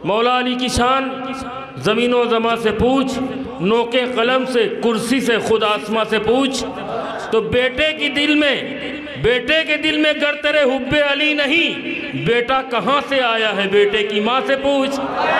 مولا علی کی شان زمین و زماں سے پوچھ، نوکے قلم سے کرسی سے خود آسماں سے پوچھ۔ تو بیٹے کے دل میں گر تیرے حب علی نہیں، بیٹا کہاں سے آیا ہے بیٹے کی ماں سے پوچھ۔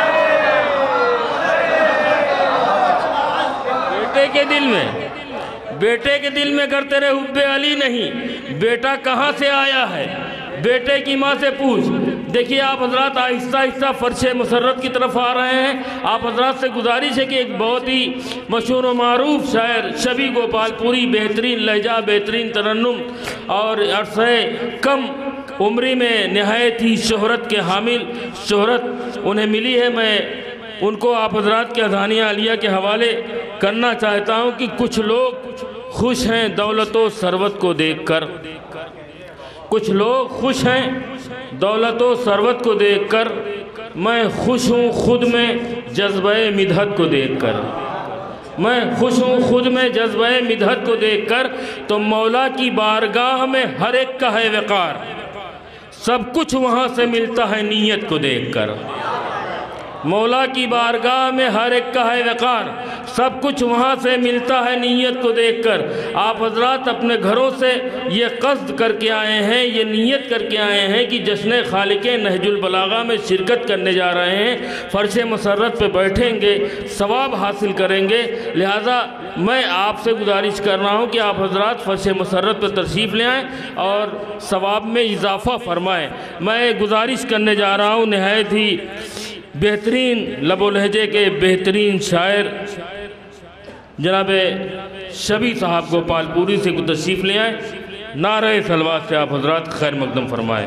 بیٹے کے دل میں گر تیرے حب علی نہیں، بیٹا کہاں سے آیا ہے بیٹے کی ماں سے پوچھ۔ دیکھیے آپ حضرات آہستہ آہستہ فرش مسرت کی طرف آ رہے ہیں۔ آپ حضرات سے گزارش ہے کہ ایک بہت ہی مشہور و معروف شاعر شبی گوپال پوری، بہترین لہجہ، بہترین ترنم اور عرصہ کم عمری میں نہایت ہی شہرت کے حامل، شہرت انہیں ملی ہے، میں ان کو آپ حضرات کے اذہانیہ عالیہ کے حوالے کرنا چاہتا ہوں کہ کچھ لوگ خوش ہیں دولت و ثروت کو دیکھ کر، کچھ لوگ خوش ہیں دولت و ثروت کو دیکھ کر، میں خوش ہوں خود میں جذبہ مدحت کو دیکھ کر، میں خوش ہوں خود میں جذبہ مدحت کو دیکھ کر۔ تو مولا کی بارگاہ میں ہر ایک کا ہے وقار، سب کچھ وہاں سے ملتا ہے نیت کو دیکھ کر۔ مولا کی بارگاہ میں ہر ایک کا ہے وقار، سب کچھ وہاں سے ملتا ہے نیت کو دیکھ کر۔ آپ حضرات اپنے گھروں سے یہ قصد کر کے آئے ہیں، یہ نیت کر کے آئے ہیں کہ جشن خالق نہج البلاغہ میں شرکت کرنے جا رہے ہیں، فرش مسرت پہ بیٹھیں گے، ثواب حاصل کریں گے۔ لہٰذا میں آپ سے گزارش کر رہا ہوں کہ آپ حضرات فرش مسرت پہ تشریف لے آئیں اور ثواب میں اضافہ فرمائیں۔ میں گزارش کرنے جا رہا ہوں نہایت ہی بہترین لب و لہجے کے بہترین شاعر جناب شبی صاحب گوپال پوری سے تشریف لے آئیں، نعرہ صلوات سے آپ حضرات خیر مقدم فرمائیں۔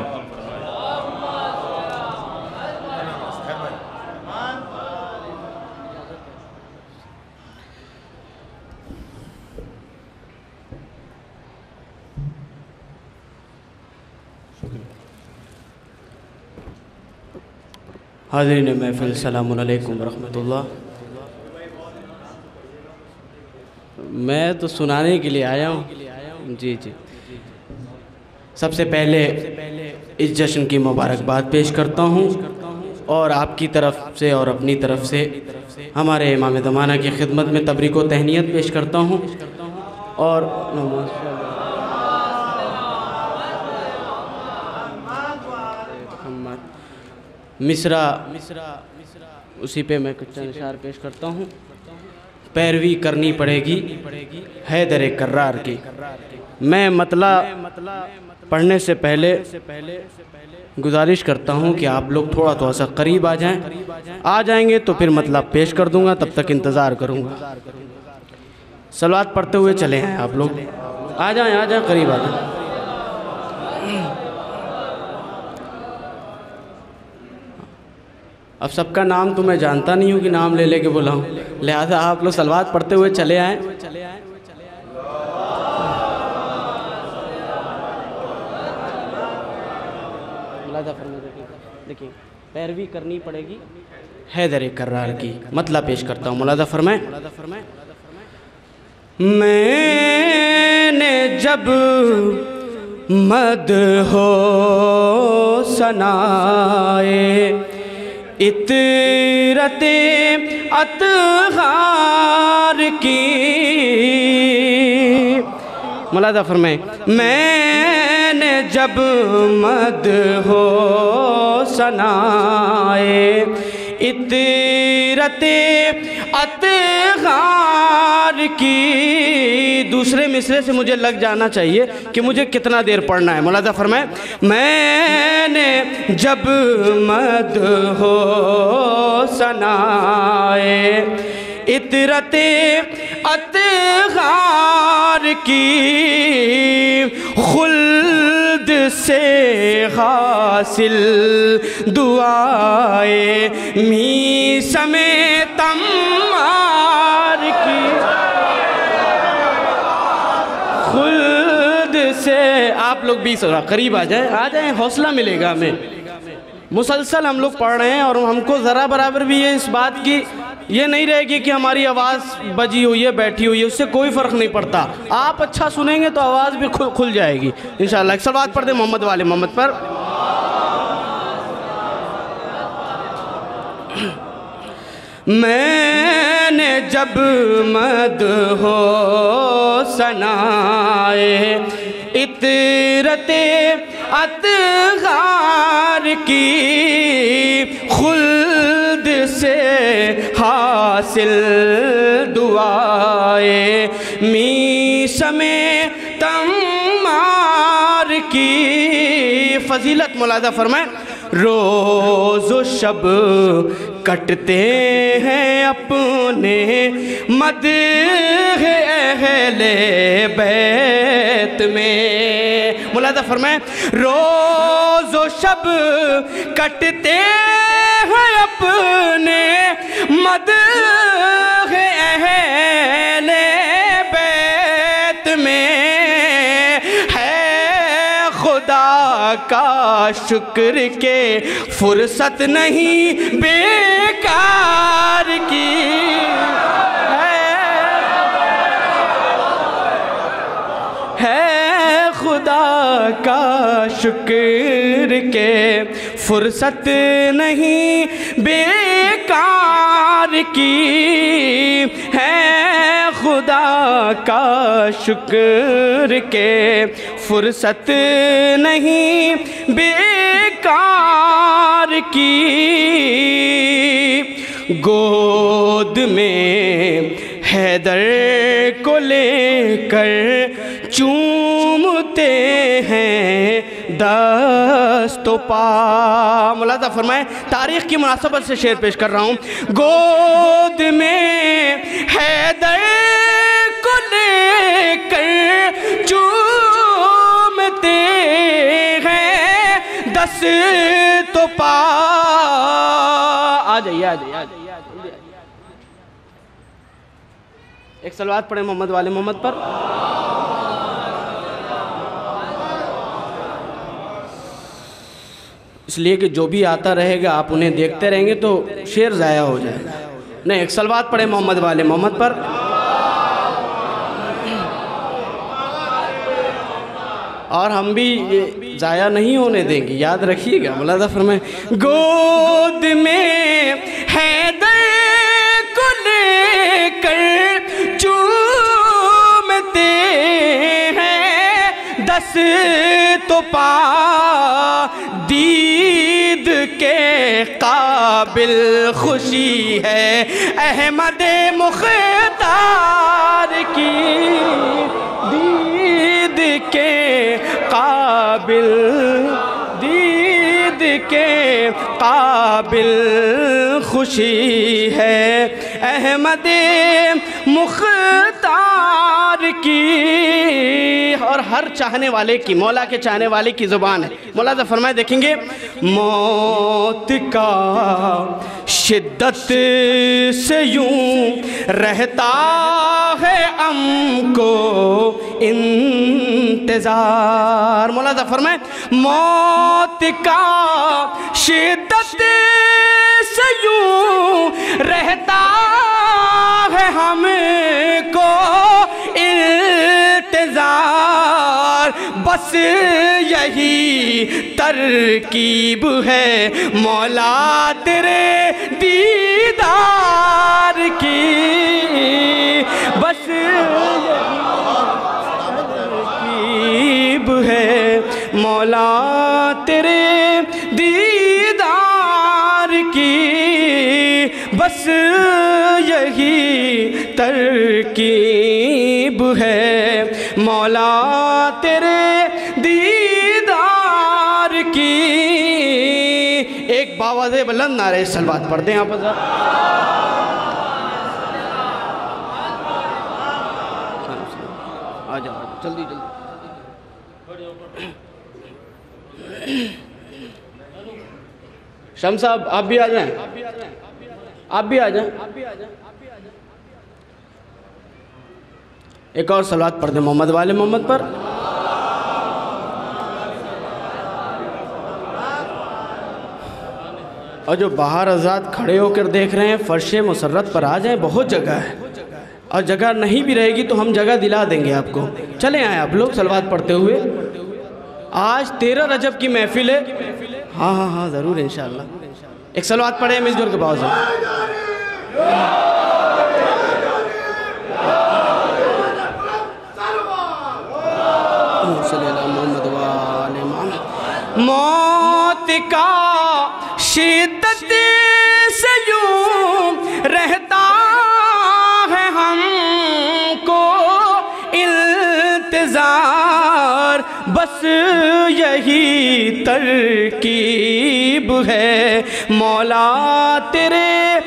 حاضرین محفل السلام علیکم ورحمۃ اللہ۔ میں تو سنانے کے لیے آیا ہوں۔ جی سب سے پہلے اس جشن کی مبارکباد پیش کرتا ہوں اور آپ کی طرف سے اور اپنی طرف سے ہمارے امام زمانہ کی خدمت میں تبریک و تہنیت پیش کرتا ہوں اور مصرع اسی پہ میں کچھ اشعار پیش کرتا ہوں۔ پیروی کرنی پڑے گی حیدر کرار کی۔ میں مطلع پڑھنے سے پہلے گزارش کرتا ہوں کہ آپ لوگ تھوڑا سا قریب آ جائیں گے تو پھر مطلب پیش کر دوں گا، تب تک انتظار کروں گا۔ صلوات پڑھتے ہوئے چلے ہیں آپ لوگ، آ جائیں قریب آ جائیں۔ اب سب کا نام تو میں جانتا نہیں ہوں کہ نام لے کے بولا ہوں، لہذا آپ لوگ صلوات پڑھتے ہوئے چلے آئیں۔ دیکھیں، پیروی کرنی پڑے گی حیدر کرار کی، مطلب پیش کرتا ہوں، ملاحظہ فرمائیں۔ میں نے جب مدح و ثنائے اطرت اطہار کی، ملاحظہ فرمائیں، میں نے جب مدح و ثنائے اطرت اطہار کی، دوسرے مصرے سے مجھے لگ جانا چاہیے کہ مجھے کتنا دیر پڑھنا ہے۔ ملاحظہ فرمائیں، میں نے جب مدح و ثنائے اطرت اطہار کی، خلد سے حاصل دعائے میثم تمار کی، خلد سے، آپ لوگ بھی قریب آ جائیں، حوصلہ ملے گا ہمیں۔ مسلسل ہم لوگ پڑھ رہے ہیں اور ہم کو ذرا برابر بھی ہے اس بات کی یہ نہیں رہے گی کہ ہماری آواز بجی ہوئی ہے بیٹھی ہوئی ہے، اس سے کوئی فرق نہیں پڑتا۔ آپ اچھا سنیں گے تو آواز بھی کھل جائے گی انشاءاللہ۔ ایک صلوات پڑھ دیں محمد والے محمد پر۔ میں نے جب مد ہو ثنائے عطرت اطہار کی خلد سے حاصل دعائے میسم تمار کی فضیلت ملاحظہ فرمائیں روز و شب کٹتے ہیں اپنے مدح اہل بیت میں ملاحظہ فرمائیں روز و شب کٹتے ہیں اپنے مدح اہل بیت میں ہے خدا کا شکر کے فرصت نہیں بیکار کی ہے خدا کا شکر کے فرصت نہیں بیکار کی ہے خدا کا شکر کے فرصت نہیں بیکار کی گود میں حیدر کو لے کر چومتے ہیں دست و پا ملاحظہ فرمائیں تاریخ کی مناسبت سے شعر پیش کر رہا ہوں گود میں حیدر کو لے کر چومتے ہیں دست و پا آ جائیے ایک صلوات پڑھیں محمد والے محمد پر اس لیے کہ جو بھی آتا رہے گا آپ انہیں دیکھتے رہیں گے تو شعر ضائع ہو جائے گا نہیں ایک صلوات پڑھیں محمد والے محمد پر اور ہم بھی یہ ضائع نہیں ہونے دیں گے یاد رکھیے گا ملاحظہ فرمائیں گود میں حیدر کو لے کر چومتے ہیں دست و پا دید کے قابل خوشی ہے احمد مختار کی دید کے قابل دید کے قابل خوشی ہے احمد مختار کی اور ہر چاہنے والے کی مولا کے چاہنے والے کی زبان ہے مولا فرمائے دیکھیں گے موت کا شدت سے یوں رہتا ہے ہم کو انتظار مولا فرمائے موت کا شدت سے یوں رہتا ہے ہم کو انتظار بس یہی ترکیب ہے مولا تیرے دیدار کی بس ترکیب ہے مولا تیرے دیدار کی بس یہی ترکیب ہے مولا تیرے دیدار کی ایک باواز بلند نعرہ صلوات پڑھ دیں آپ آ جاؤ جلدی جلدی شمس صاحب آپ بھی آ جائیں آپ بھی آ جائیں ایک اور صلوات پڑھ دیں محمد والے محمد پر اور جو باہر حضرات کھڑے ہو کر دیکھ رہے ہیں فرش مسرت پر آ جائیں بہت جگہ ہے اور جگہ نہیں بھی رہے گی تو ہم جگہ دلا دیں گے آپ کو چلیں آئیں آپ لوگ صلوات پڑھتے ہوئے آج 13 رجب کی محفل ہے ہاں ضرور انشاءاللہ ایک صلوات پڑھیں مل جل کے باؤ سے. موت کا شدت سے یوں رہتا ہے ہم کو انتظار، بس یہی ترکیب ہے مولا تیرے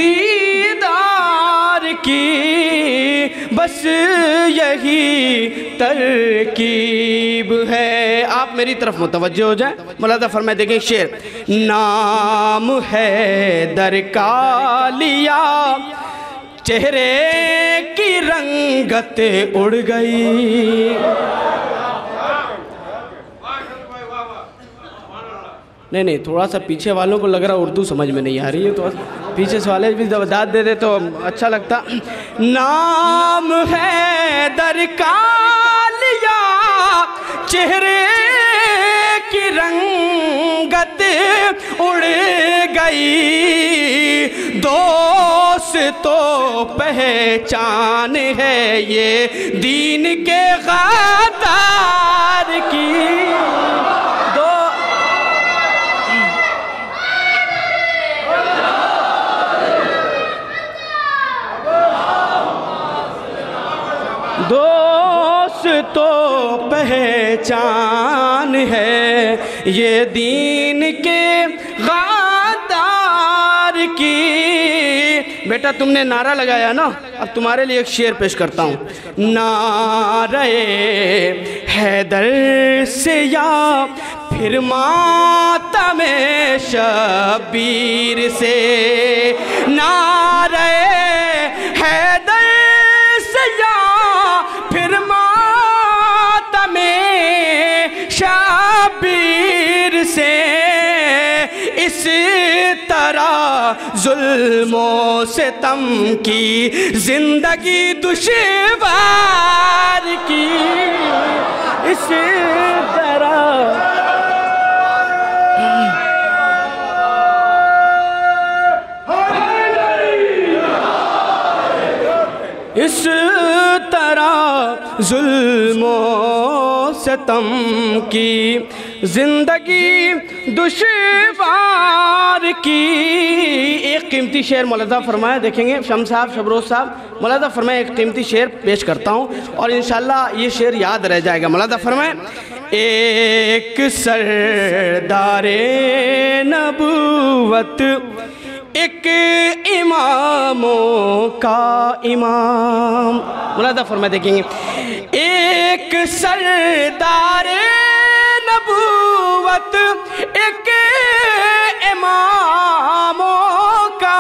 دیدار کی، بس یہی ترکیب ہے. آپ میری طرف متوجہ ہو جائیں. مولانا فرمائے دیکھیں شعر. نام ہے در کا لیا چہرے کی رنگت اڑ گئی. نہیں تھوڑا سا پیچھے والوں کو لگ رہا اردو سمجھ میں نہیں آ رہی ہے، تو پیچھے سے والے بھی داد دے دے تو اچھا لگتا. نام ہے در کا لیا چہرے کی رنگت اڑ گئی، دوست تو پہچان ہے یہ دین کے غدار کی. دوست تو پہچان ہے یہ دین کے غدار کی. بیٹا تم نے نعرہ لگایا نا، اب تمہارے لیے ایک شعر پیش کرتا ہوں. نعرہ حیدر سے یا پھر ماتم شبیر سے، نعرہ حیدر سے یا پھر ماتم شبیر سے، اس طرح ظلم و ستم کی زندگی دشوار کی، اس طرح اس طرح ظلم و ستم کی زندگی دشوار کی. ایک قیمتی شعر مولانا فرمایا، دیکھیں گے شم صاحب شبروز صاحب. مولانا فرمایا ایک قیمتی شعر پیش کرتا ہوں اور انشاءاللہ یہ شعر یاد رہ جائے گا. مولانا فرمایا ایک سردار نبوت ایک اماموں کا امام. مولانا فرمایا دیکھیں گے ایک سردار نبوت ایک اماموں کا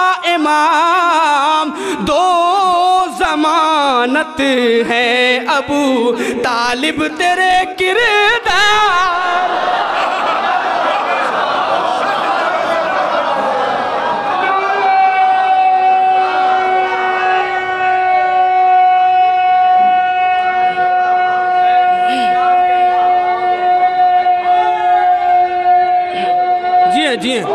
امام، دو ضمانت ہے ابو طالب تیرے کردار. جی ہیں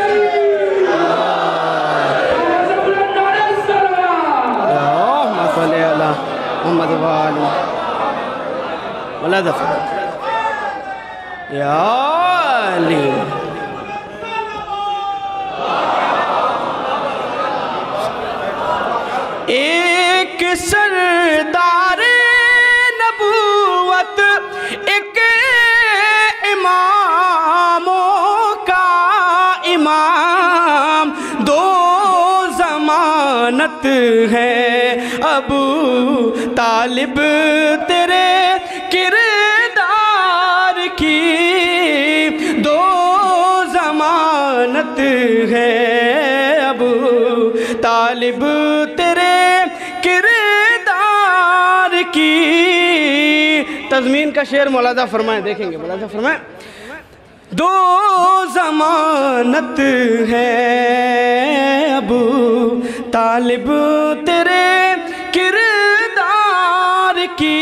اللہم صلی علی محمد وآلہ مولانا یا علی. ایک سردار نبوت ایک اماموں کا امام، دو ضمانت ہے ابو طالب تیرے کردار کی، دو ضمانت ہے ابو طالب تیرے کردار کی. تضمین کا شعر مولانا فرمائیں، دیکھیں گے مولانا فرمائیں دو ضمانت ہے ابو طالب تیرے کردار کی.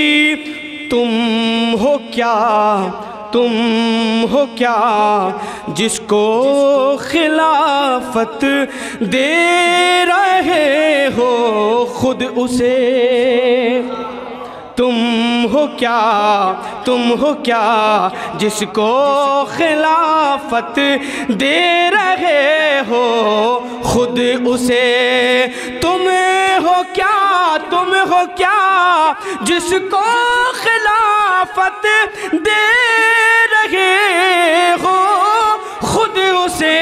تم ہو کیا جس کو خلافت دے رہے ہو خود اسے تم ہو کیا جس کو خلافت دے رہے ہو خود اسے تم ہو کیا جس کو خلافت دے رہے ہو خود اسے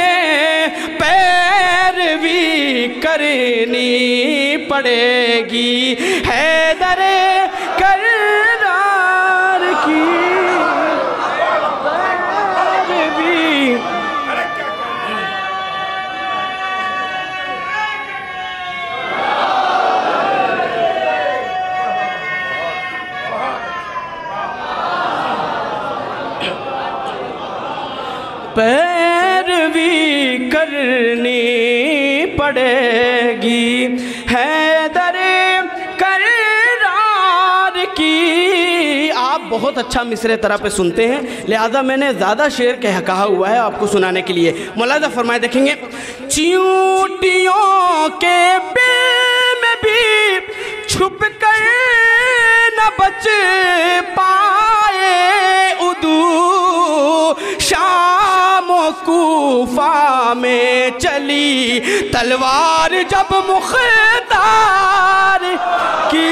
پیروی کرنی پڑے گی حیدر کرار کی پیروی پیروی کرنی پڑے گی حیدر کرار کی۔ آپ بہت اچھا مصرع طرح پہ سنتے ہیں، لہذا میں نے زیادہ شعر کہا ہوا ہے آپ کو سنانے کے لیے۔ ملاحظہ فرمائے دیکھیں گے، چیونٹیوں کے بل میں بھی چھپ کر نہ بچ پائے ادو، شام و کوفہ میں چلی تلوار جب مختار کی۔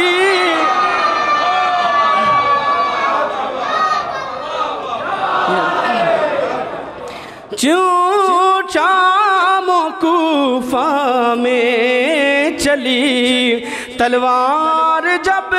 شام و کوفہ میں چلی تلوار جب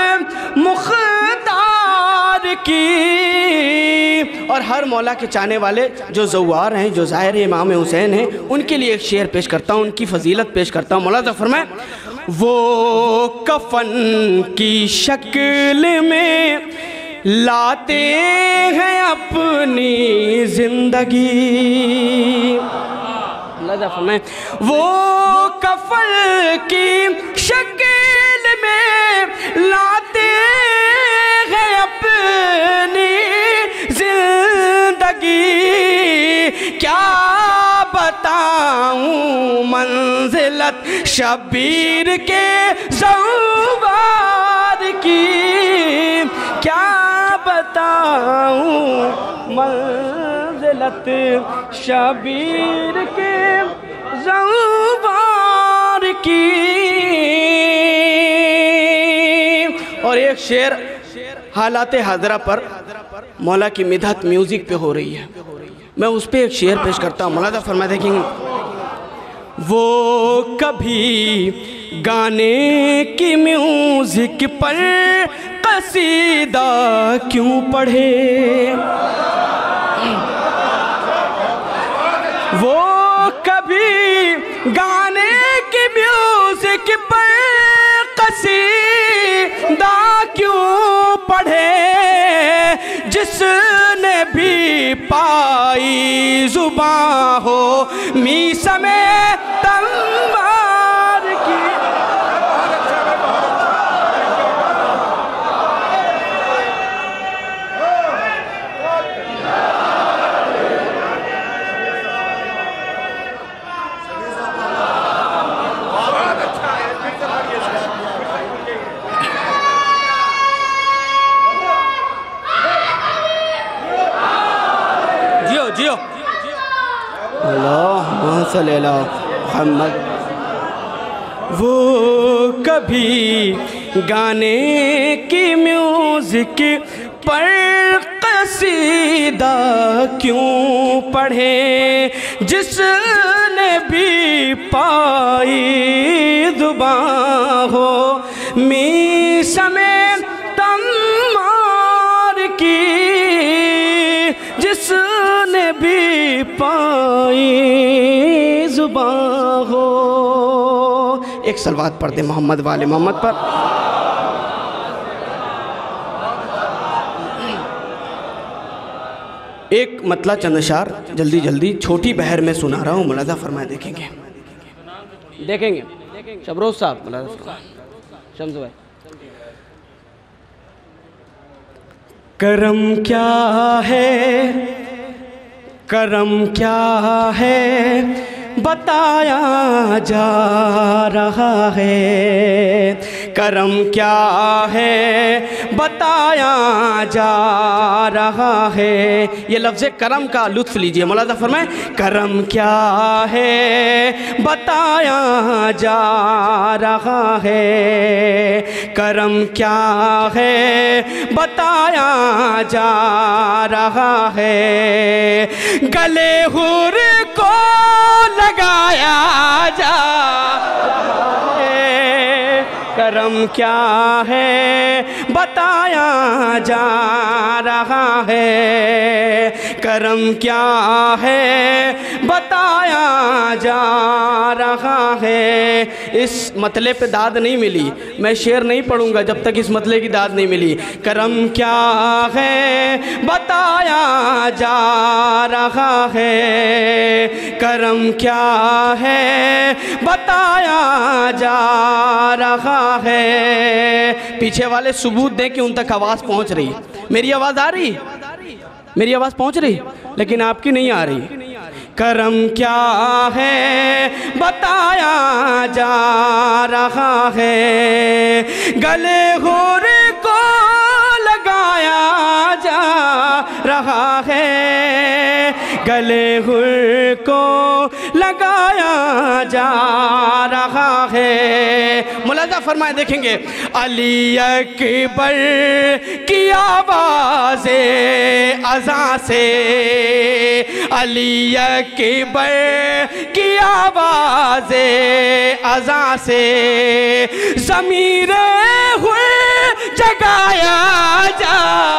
مختار کی۔ اور ہر مولا کے چاہنے والے جو زوار ہیں، جو ظاہر امام حسین ہیں، ان کے لیے ایک شعر پیش کرتا ہوں، ان کی فضیلت پیش کرتا ہوں۔ مولانا فرمائے، وہ کفن کی شکل میں لاتے ہیں اپنی زندگی۔ وہ کفن کی شکل میں لاتے ہیں اپنی زندگی، کیا بتاؤں منزلت شبیر کے زوار کی، کیا بتاؤں منزلت شبیر کے زوار کی۔ اور ایک شعر حالات حاضرہ پر مولا کی مدحت میوزک پہ ہو رہی ہے، میں اس پہ ایک شعر پیش کرتا ہوں۔ مولانا فرمائے دیکھیں گے، وہ کبھی گانے کی میوزک پر قصیدہ کیوں پڑھے، وہ کبھی گانے کی میوزک پر قصیدہ کیوں پڑھے، جس نے بھی پائی زباں ہو میسم تنوار کی۔ جیو اللہم صلی اللہ محمد۔ وہ کبھی گانے کی میوزک پر قصیدہ کیوں پڑھے، جس نے بھی پائی زباں ہو میسم تنوار کی، جس نے بھی پائی زباں ہو۔ ایک صلوات پڑھ دے محمد والے محمد پر۔ ایک مطلع چند اشعار جلدی چھوٹی بہر میں سنا رہا ہوں، ملاحظہ فرمائے دیکھیں گے شبروز صاحب، ملاحظہ فرمائے شمس بھائی۔ کرم کیا ہے کرم کیا ہے بتایا جا رہا ہے، کرم کیا ہے بتایا جا رہا ہے۔ یہ لفظ کرم کا لطف لیجئے، ملاحظہ فرمائیں، کرم کیا ہے بتایا جا رہا ہے، کرم کیا ہے بتایا جا رہا ہے، گلے حور کو لگایا جا رہا ہے، کرم کیا ہے بتایا جا رہا ہے، کرم کیا ہے بتایا جا رہا ہے۔ اس مطلع پہ داد نہیں ملی، میں شعر نہیں پڑھوں گا جب تک اس مطلع کی داد نہیں ملی۔ کرم کیا ہے بتایا جا رہا ہے، کرم کیا ہے بتایا جا رہا ہے۔ پیچھے والے ثبوت دیں کہ ان تک آواز پہنچ رہی۔ میری آواز آ رہی؟ میری آواز پہنچ رہی؟ لیکن آپ کی نہیں آ رہی۔ کرم کیا ہے بتایا جا رہا ہے، گلے حور کو لگایا جا رہا ہے، گلے حور کو لگایا جا رہا ہے۔ ملاحظہ فرمائیں، دیکھیں گے، علی اکبر کی آواز اذاں سے، علی اکبر کی آواز اذاں سے ضمیر ہوئے جگایا جا۔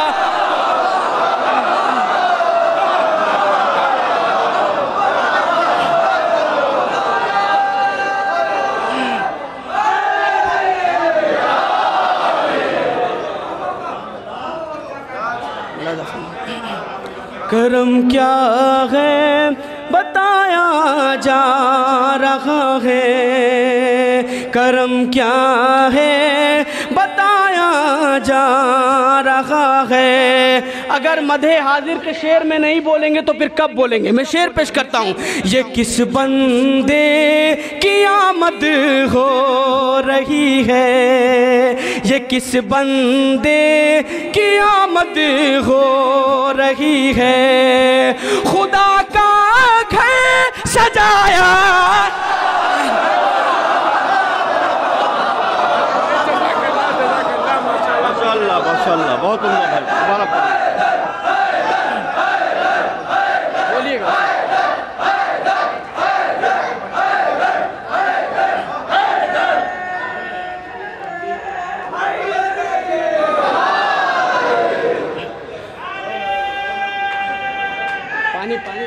کرم کیا ہے بتایا جا رہا ہے، کرم کیا ہے بتایا جا رہا ہے۔ اگر مدح حاضر کے شعر میں نہیں بولیں گے تو پھر کب بولیں گے؟ میں شعر پیش کرتا ہوں۔ یہ کس بندے کی آمد ہو رہی ہے، یہ کس بندے کی آمد ہو رہی ہے، خدا کا گھر سجایا۔ ماشاءاللہ بہت عمدہ بھائی، دوبارہ بولیے گا۔ پانی پانی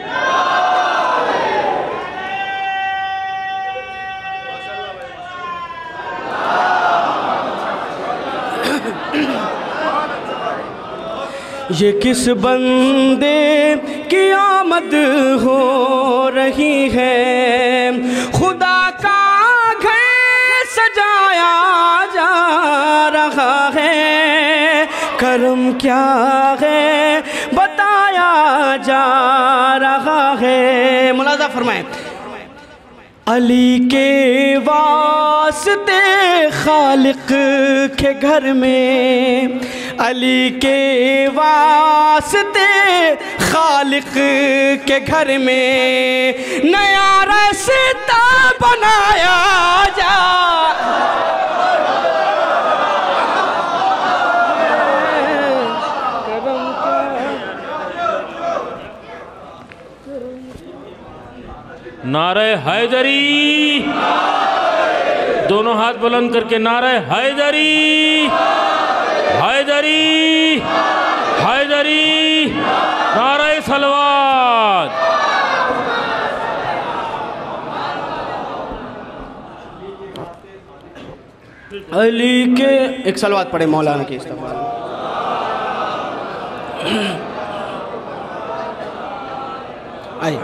یہ کس بندے کی آمد ہو رہی ہے، خدا کا گھر سجایا جا رہا ہے، کرم کیا ہے بتایا جا رہا ہے۔ ملاحظہ فرمائیں، علی کے واسطے خالق کے گھر میں، علی کے واسطے خالق کے گھر میں نیا رشتہ بنایا جا۔ نعرہ حیدری، دونوں ہاتھ بلند کر کے نعرہ حیدری، حیدری، حیدری، نعرہ صلوات۔ علی کے ایک صلوات پڑھے مولانا کی استغفار۔ آئیے،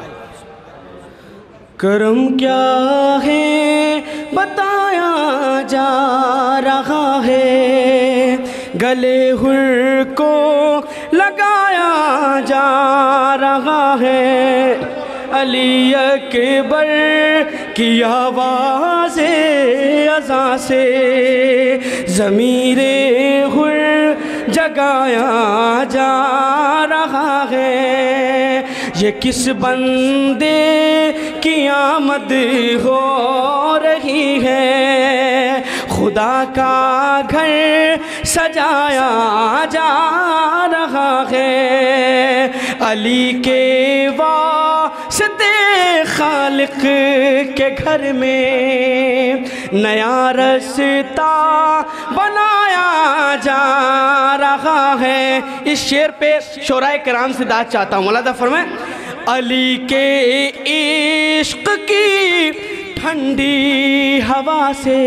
کرم کیا ہے بتایا جا رہا ہے، گلے حر کو لگایا جا رہا رہا ہے علی اکبر کی آواز اذاں سے ضمیر حر جگایا جا رہا ہے یہ کس بندے کی آمد ہو رہی ہے خدا کا گھر سجایا جا رہا ہے علی کے واسطے خالق کے گھر میں نیا رستہ بنایا جا رہا ہے اس شعر پہ شعراء کرام سے داد چاہتا ہوں مولانا فرمائیں علی کے عشق کی ٹھنڈی ہوا سے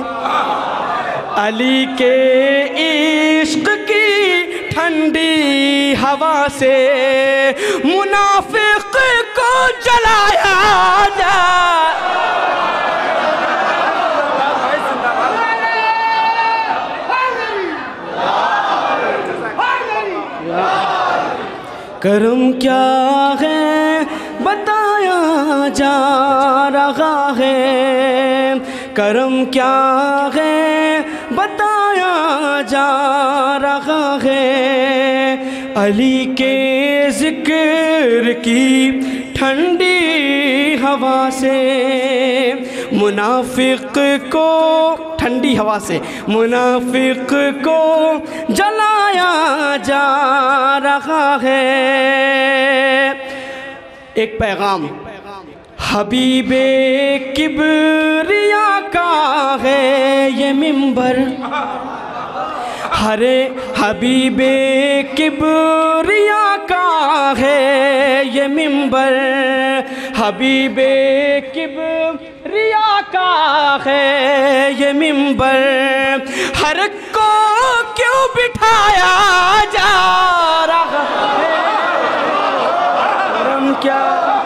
علی کے عشق کی ٹھنڈی ہوا سے منافق کو جلایا جا کرم کیا ہے بتایا جا رہا ہے کرم کیا ہے بتایا جا رہا ہے علی کے ذکر کی ٹھنڈی ہوا سے منافق کو ٹھنڈی ہوا سے منافق کو جلایا جا رہا ہے ایک پیغام حبیب کبریا کا ہے یہ منبر ہر حبیب کبریا کا ہے یہ منبر حبیب کبریا کا ہے یہ منبر ہر کو کیوں بٹھایا جا رہا ہے کرم کیا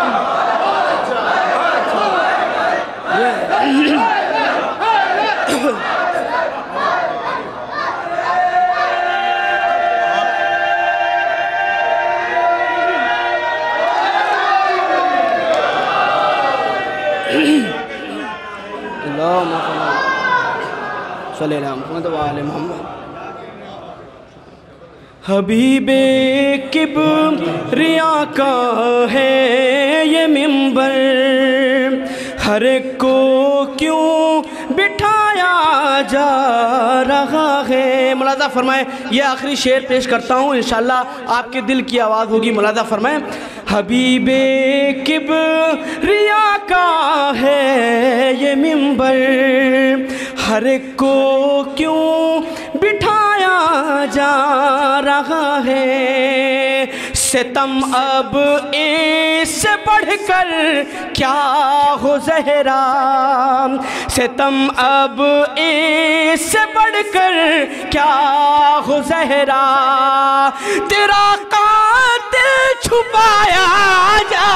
صلی اللہ محمد وآل محمد حبیب کبریا کا ہے یہ منبر ہر ایک کو کیوں بٹھایا جا رہا ہے ملاحظہ فرمائیں یہ آخری شعر پیش کرتا ہوں انشاءاللہ آپ کے دل کی آواز ہوگی ملاحظہ فرمائیں حبیب کبریا کا ہے یہ منبر ہر ایک کو کیوں بٹھایا جا رہا ہے ستم اب اس سے بڑھ کر کیا ہو زہرا ستم اب اس سے بڑھ کر کیا ہو زہرا تیرا قاتل چھپایا جا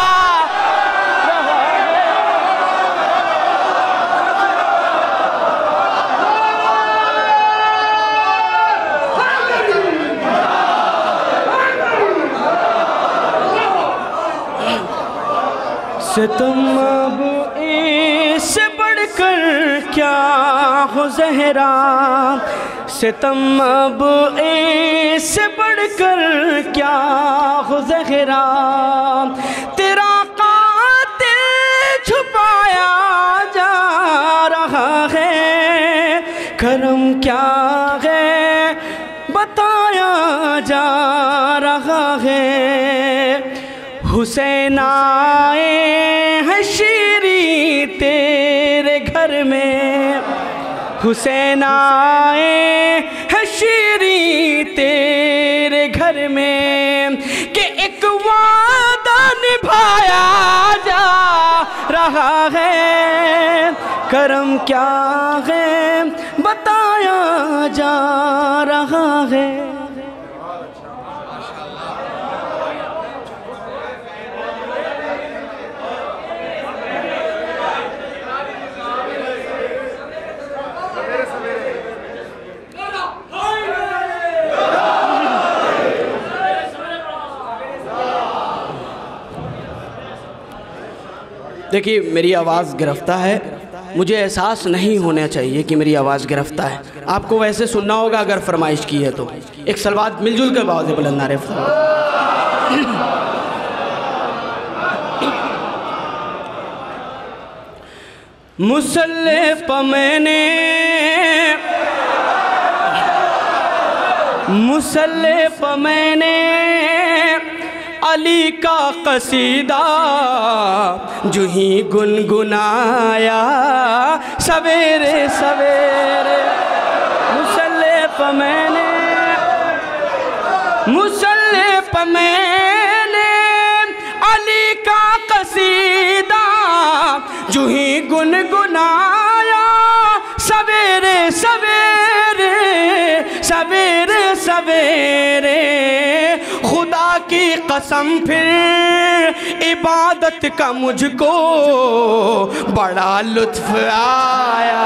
ستم اب اس سے بڑھ کر کیا ہو زہرا ستم اب اس سے بڑھ کر کیا ہو زہرا تیرا قاتل چھپایا جا رہا ہے کرم کیا ہے بتایا جا رہا ہے حسین آئے ہیں شیری تیرے گھر میں حسین آئے ہیں شیری تیرے گھر میں کہ ایک وعدہ نبھایا جا رہا ہے کرم کیا ہے بتایا جا رہا ہے دیکھیے میری آواز گرفتہ ہے، مجھے احساس نہیں ہونا چاہیے کہ میری آواز گرفتہ ہے، آپ کو ویسے سننا ہوگا اگر فرمائش کی ہے تو ایک سلوات مل جل کر باوز بلند نعرے مصلی پہ میں نے علی کا قصیدہ جو ہی گنگنایا سویرے سویرے، مصلی پہ میں نے علی کا قصیدہ جو ہی گنگنایا سویرے سویرے سویرے سویرے، خدا کی قسم پھر عبادت کا مجھ کو بڑا لطف آیا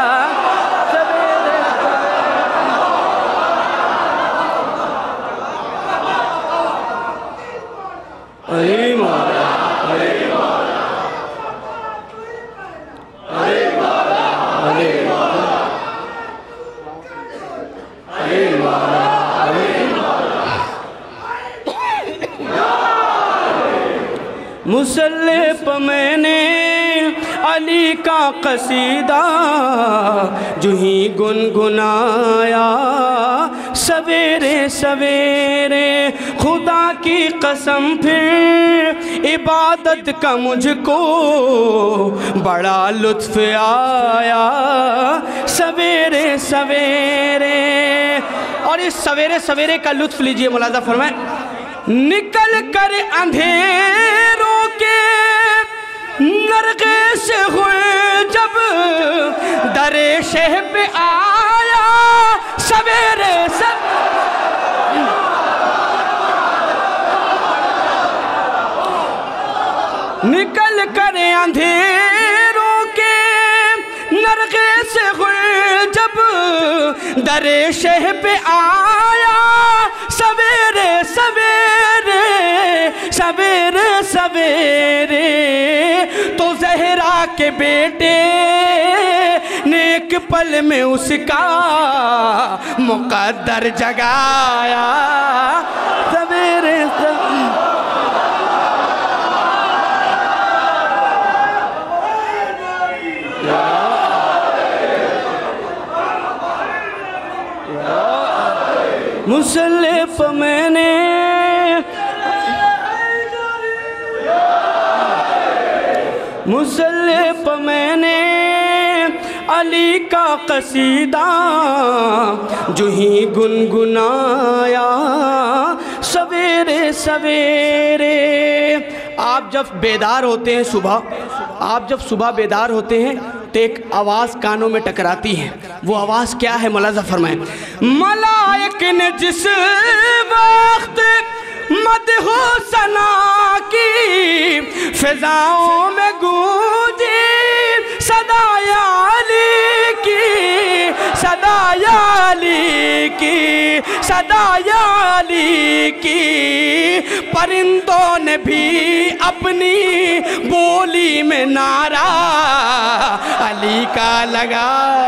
مصلی پہ میں نے علی کا قصیدہ جو ہی گنگنایا سویرے سویرے، خدا کی قسم پھر عبادت کا مجھ کو بڑا لطف آیا سویرے سویرے۔ اور اس سویرے سویرے کا لطف لیجئے، ملاحظہ فرمائیں، نکل کر اندھیروں کے نرغے سے ہوئے جب در شہ پہ آیا سویرے نکل کر اندھیروں کے نرغے سے ہوئے جب در شہ پہ آیا سویرے سویرے سویرے سویرے، تو زہرا کے بیٹے نے ایک پل میں اس کا مقدر جگایا سویرے سویرے۔ مصلی پہ میں نے علی کا قصیدہ جو ہی گنگنایا سویرے سویرے۔ آپ جب بیدار ہوتے ہیں صبح بیدار ہوتے ہیں تو ایک آواز کانوں میں ٹکراتی ہے، وہ آواز کیا ہے ملاحظہ فرمائیں، ملائک نے جس وقت مدح و ثنا کی فضاؤں میں گونجی صدائے علی کی، صدائے علی کی، صدائے علی کی، پرندوں نے بھی اپنی بولی میں نعرہ علی کا لگا۔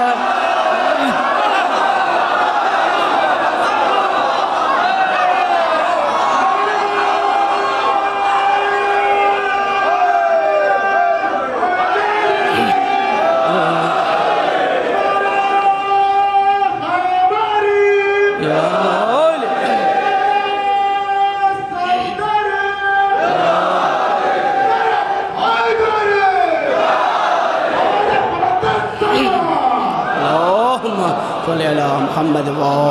محمد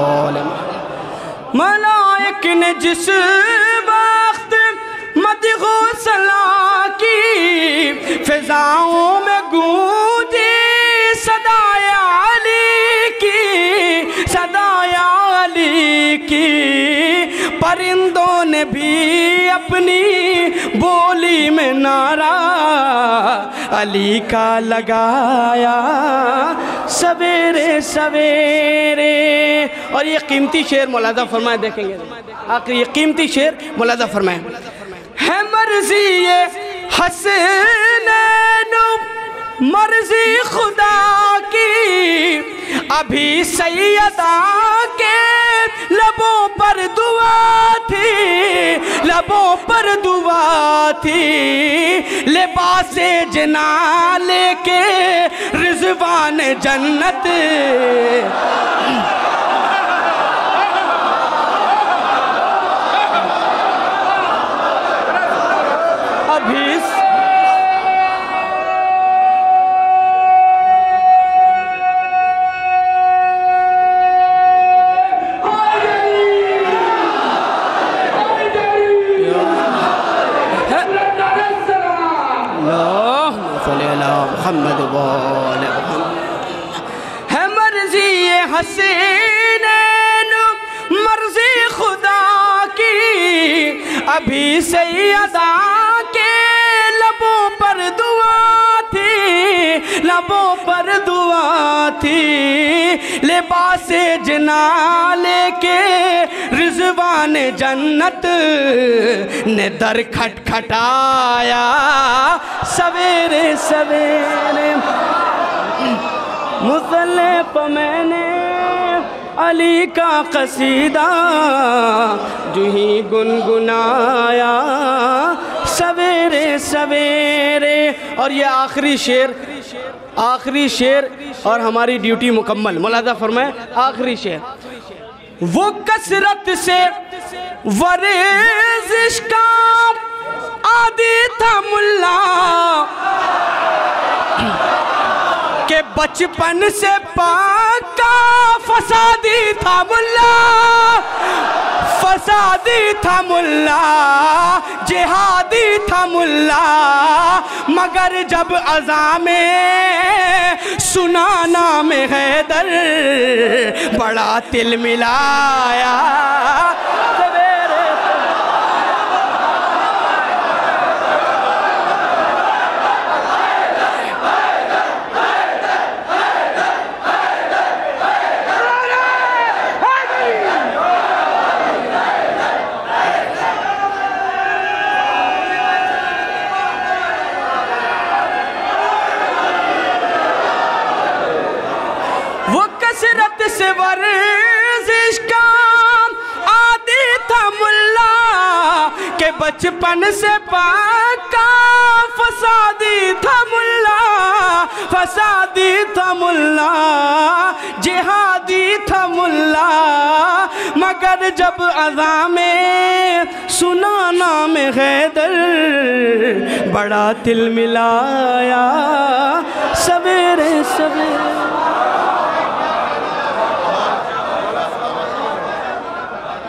ملائک نے جس وقت مدح و ثنا کی فضاؤں میں گونجی صدائے علی کی، صدائے علی کی، پرندوں نے بھی اپنی بولی میں نعرہ علی کا لگایا سویرے سویرے۔ اور یہ قیمتی شعر ملاحظہ فرمائیں، دیکھیں گے آخر یہ قیمتی شعر ملاحظہ فرمائیں، ہے مرضی حسن خدا کی ابھی سیدہ کے لبوں پر دعا تھی، لبوں پر دعا تھی، لباس جنا لے کے رضوان جنت ابھی محمد وآل محمد ہے مرضی حسینین مرضی خدا کی ابھی سیدہ کے لبوں پر دعا تھی، لبوں پر دعا تھی، لباس جنا لے کے رضوان جنت نے در کھٹکھٹایا سویرے سویرے، مصلی پہ میں نے علی کا قصیدہ جو ہی گنگنایا سویرے سویرے۔ اور یہ آخری شعر اور ہماری ڈیوٹی مکمل، ملاحظہ فرمائیں آخری شعر۔ وہ کثرت سے ورزش کا عادی تھا ملا کہ بچپن سے پاکا فسادی تھا ملا، فسادی تھا ملا، جہادی تھا ملا، مگر جب اذان میں سنا نام حیدر بڑا تل ملایا کثرت سے ورزش کا عادی تھا ملا کہ بچپن سے پاکا فسادی تھا ملا، فسادی تھا ملا، جہادی تھا ملا، مگر جب اذان میں سنا نام حیدر بڑا تل ملایا سویرے سویرے۔